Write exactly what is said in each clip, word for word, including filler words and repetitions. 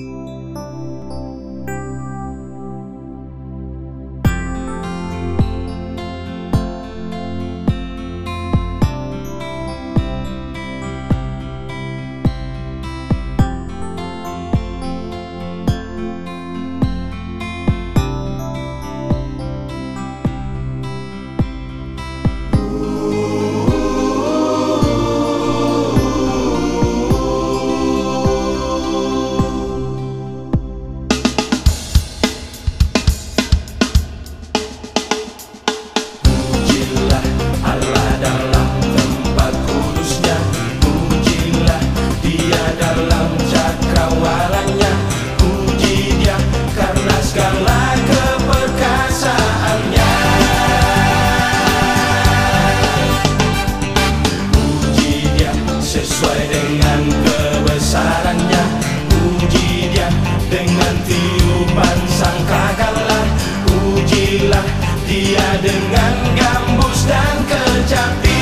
Sesuai dengan kebesarannya, puji Dia dengan tiupan sangkakala. Pujilah Dia dengan gambus dan kecapi.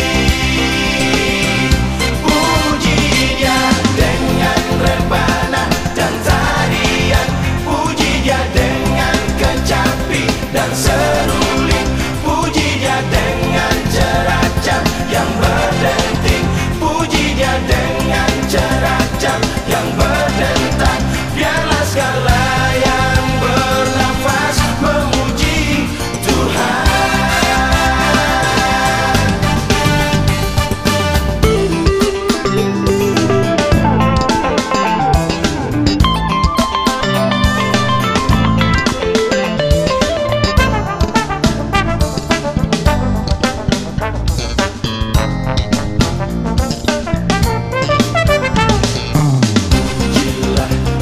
Puji Dia dengan rebana dan tarian. Puji Dia dengan kecapi dan seruling. Puji Dia dengan ceracam yang berdenting. Dengan ceracam yang berdentang, biarlah segala yang bernafas memuji Tuhan.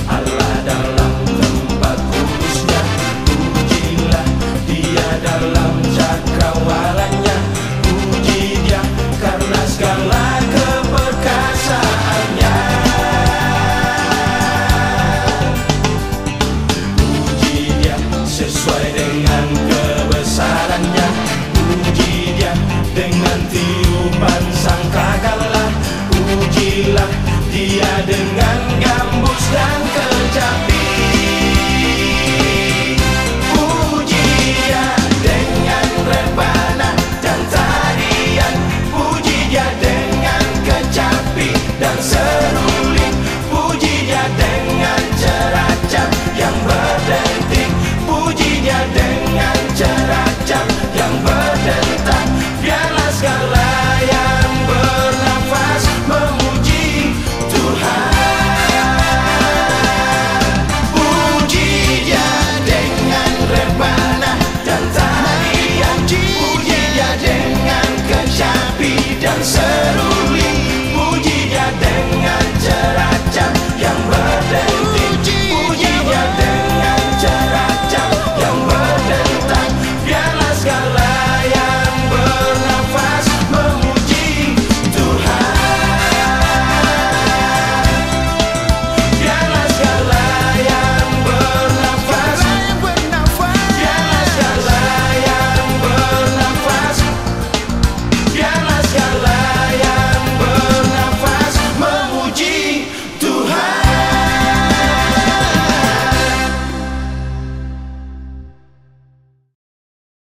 Dalam